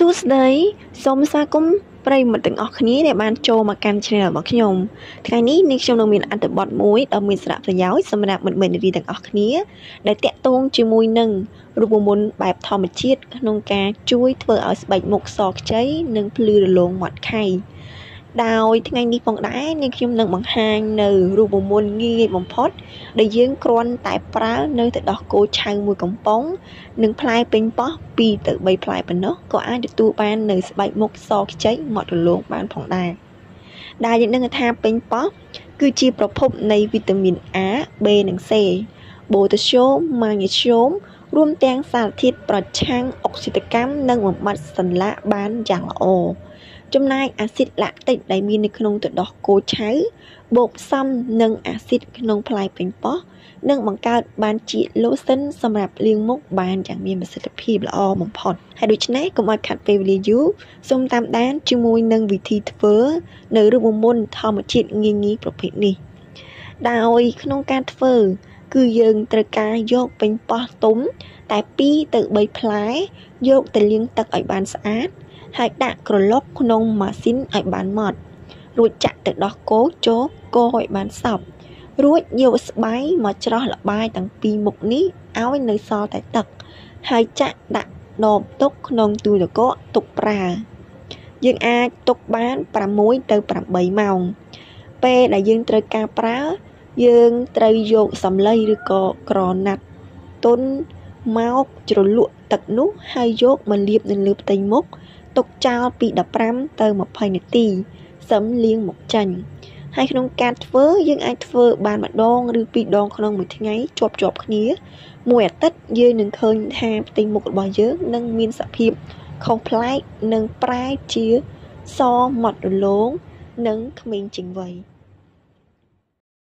សួស្តីសូមស្វាគមន៍ប្រិយមិត្តទាំងអស់គ្នាដែលបានចូលមកកាន់ channel របស់ខ្ញុំថ្ងៃនេះនាងខ្ញុំនឹងមានអត្ថបទមួយដ៏មានសារៈប្រយោជន៍សម្រាប់មិត្តនារីទាំងអស់គ្នាដែលតាក់ទងជាមួយនឹងរូបមន្តបែបធម្មជាតិក្នុងការជួយធ្វើឲ្យស្បែកមុខសខ្ចីនិងភ្លឺរលោងមាត់ខៃដោយថ្ងៃនេះផងដែរនាងខ្ញុំនឹងបង្ហាញនៅរូបមន្តងាយបំផុតដែលយើងគ្រាន់តែប្រើនៅទឹកដោះគោឆៅមួយកំប៉ុងនិងផ្លែពេញប៉ោះ2ទៅ3ផ្លែប៉ុណ្ណោះក៏អាចទទួលបាននៅស្បែកមុខសខ្ចីមាត់រលោងបានផងដែរដែលយើងដឹងថាពេញប៉ោះគឺជាប្រភពនៃវីតាមីន A, B និង C បូតាស្យូម ម៉ាញ៉េស្យូមរួមទាំងសារធាតុប្រឆាំងអុកស៊ីតកម្មនិងបំបត្តិសន្លាក់បានយ៉ាងល្អចំណែកអាស៊ីតឡាក់ទិកដែលមាននៅក្នុងទឹកដោះគោឆៅបូកផ្សំនឹងអាស៊ីតក្នុងផ្លែពេញប៉ោះនឹងបង្កើតបានជាឡូសិនសម្រាប់លាងមុខបានយ៉ាងមានប្រសិទ្ធភាពល្អបំផុតហើយដូច្នេះកុំឲ្យខាត់ពេលវេលាយូរសូមតាមដានជាមួយនឹងវិធីធ្វើនៅរូបមន្តធម្មជាតិងាយៗប្រភេទនេះដោយក្នុងការធ្វើគឺយើងត្រូវការយកពេញប៉ោះទុំតែ2ទៅ3ផ្លែយកទៅលាងទឹកឲ្យបានស្អាតហើយដាក់ក្រឡុកក្នុងម៉ាស៊ីនឲ្យបានម៉ត់រួចចាក់ទឹកដោះគោចូលកូរឲ្យបានសព្វរួចយកស្បៃមកច្រោះល្បាយទាំងពីរមុខនេះឲ្យនៅសល់តែទឹកហើយចាក់ដាក់ដបទុកក្នុងទូទឹកកកទុកប្រើយើងអាចទុកបាន6ទៅ8ម៉ោងពេលដែលយើងត្រូវការប្រើយើងត្រូវយកសម្លៃឬក៏ក្រណាត់ទុនមកជ្រលក់ទឹកនោះហើយយកមកលាបនៅលើផ្ទៃមុខទុកចោលពី15ទៅ20នាទីសឹមលាងមុខចេញហើយក្នុងការធ្វើយើងអាចធ្វើបានម្ដងឬ2ដងក្នុងមួយថ្ងៃជាប់គ្នាមួយអាទិត្យយើងនឹងឃើញថាផ្ទៃមុខរបស់យើងនឹងមានសភាពខុសប្លែកនិងប្រែជាសមាត់រលោងនិងក្មេងជាងវ័យ